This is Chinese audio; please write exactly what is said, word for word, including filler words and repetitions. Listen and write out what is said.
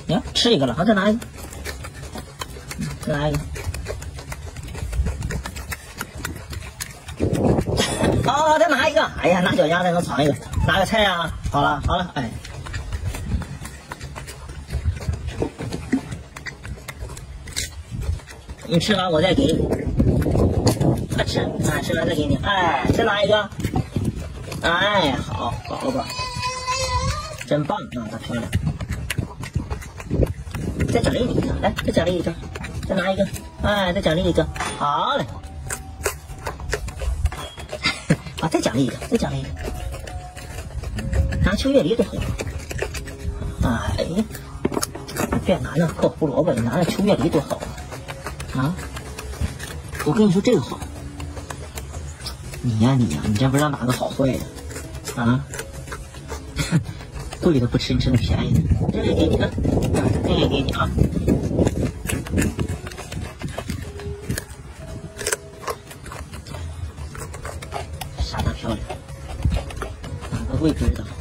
你看吃一个了，好，再拿一个，再拿一个。好，再拿一个。哎呀，拿脚丫再能尝一个，拿个菜啊。好了，好了，哎。你吃完我再给你，快吃，啊，吃完再给你，哎，再拿一个，哎，好，宝宝，真棒啊，大漂亮，再奖励你一个，来，再奖励一个，再拿一个，哎，再奖励一个，好嘞，啊，再奖励一个，再奖励一个，拿秋叶梨多好，哎呀，别拿那破胡萝卜，你拿那秋叶梨多好。啊！我跟你说这个好，你呀你呀，你真不知道哪个好坏呀！啊，贵的不吃，你吃那便宜的，这个给你啊，这个给你啊。傻大漂亮，哪个位置的好？